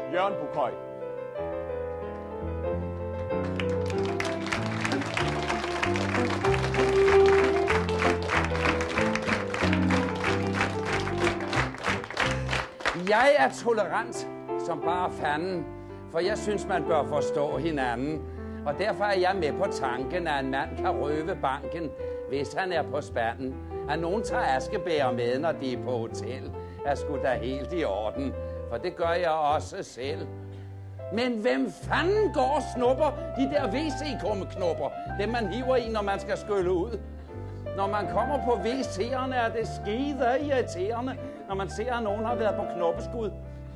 Jørgen Bukhøj. Jeg er tolerant som bare fanden, for jeg synes, man bør forstå hinanden. Og derfor er jeg med på tanken, at en mand kan røve banken, hvis han er på spanden. At nogen tager askebæger med, når de er på hotel, er sgu da helt i orden. For det gør jeg også selv. Men hvem fanden går og snupper de der WC-kummeknopper? Dem man hiver i, når man skal skylle ud. Når man kommer på WC'erne, er det skide irriterende, når man ser, at nogen har været på knoppeskud.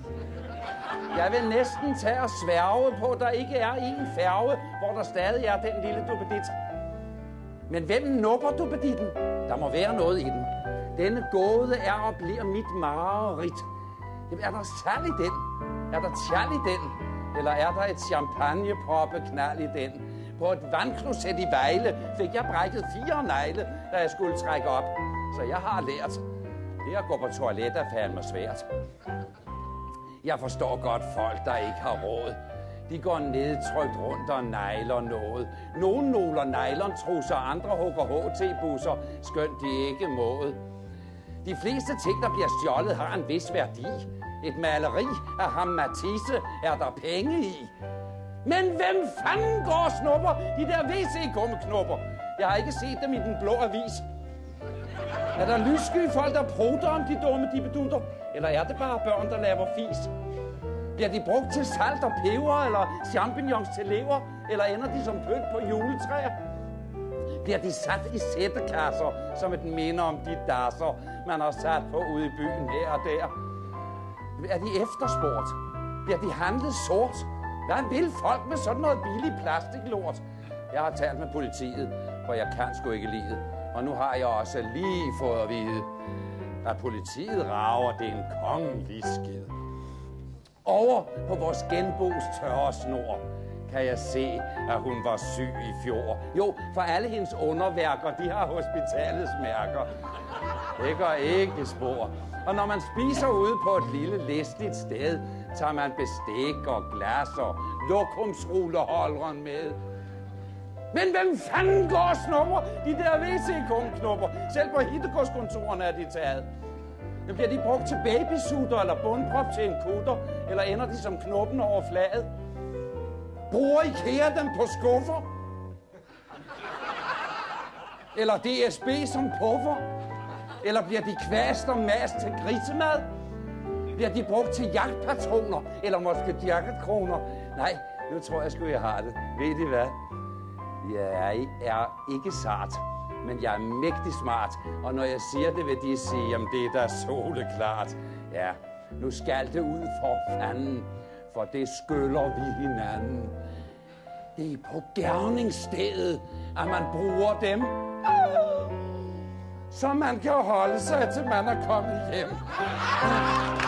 Jeg vil næsten tage og sværge på, at der ikke er en færge, hvor der stadig er den lille duppedit. Men hvem nupper duppeditten? Der må være noget i den. Denne gåde er og bliver mit mareridt. Jamen, er der særlig den? Er der tjal i den? Eller er der et champagneproppeknald i den? På et vandkloset i Vejle fik jeg brækket 4 negle, da jeg skulle trække op. Så jeg har lært. Det at gå på toilet er fandme svært. Jeg forstår godt folk, der ikke har råd. De går nedtrykt rundt og nejler noget. Nogle nåler nylontrusser, andre hugger HT-busser, skønt de ikke måde. De fleste ting, der bliver stjålet, har en vis værdi. Et maleri af ham Matisse er der penge i. Men hvem fanden går og snupper de der WC-kummeknopper? Jeg har ikke set dem i den blå avis. Er der lyssky folk, der prutter om de dumme dippedutter? Eller er det bare børn, der laver fis? Bliver de brugt til salt og peber, eller champignons til lever? Eller ender de som pynt på juletræer? Bliver de sat i sættekasser, som et minde om de dasser, man har sat på ude i byen her og der? Er de efterspurgt? Bliver de handlet sort? Hvad vil folk med sådan noget billig plastiklort? Jeg har talt med politiet, for jeg kan sgu ikke lide det. Og nu har jeg også lige fået at vide, at politiet rager, det er en kongelig skid. Over på vores genbos tørre snor kan jeg se, at hun var syg i fjor. Jo, for alle hendes underværker, de har hospitalets mærker. Det gør ikke spor. Og når man spiser ude på et lille læstligt sted, tager man bestik og glas og lokumsrullerholderen med. Men hvem fanden går og snupper de der WC-kummeknopper? Selv på hittegodskontorerne er de taget. Men bliver de brugt til babysutter eller bundprop til en kutter? Eller ender de som knoppen over flaget? Bruger IKEA dem på skuffer? Eller DSB som puffer? Eller bliver de kvast og mast til grisemad? Bliver de brugt til jagtpatroner? Eller måske jacketkroner? Nej, nu tror jeg sgu, jeg har det. Ved I hvad? Jeg er ikke sart, men jeg er mægtig smart. Og når jeg siger det, vil de sige, jamen det er da soleklart. Ja, nu skal det ud for fanden, for det skylder vi hinanden. Det er på gerningsstedet, at man bruger dem, så man kan holde sig, til man er kommet hjem.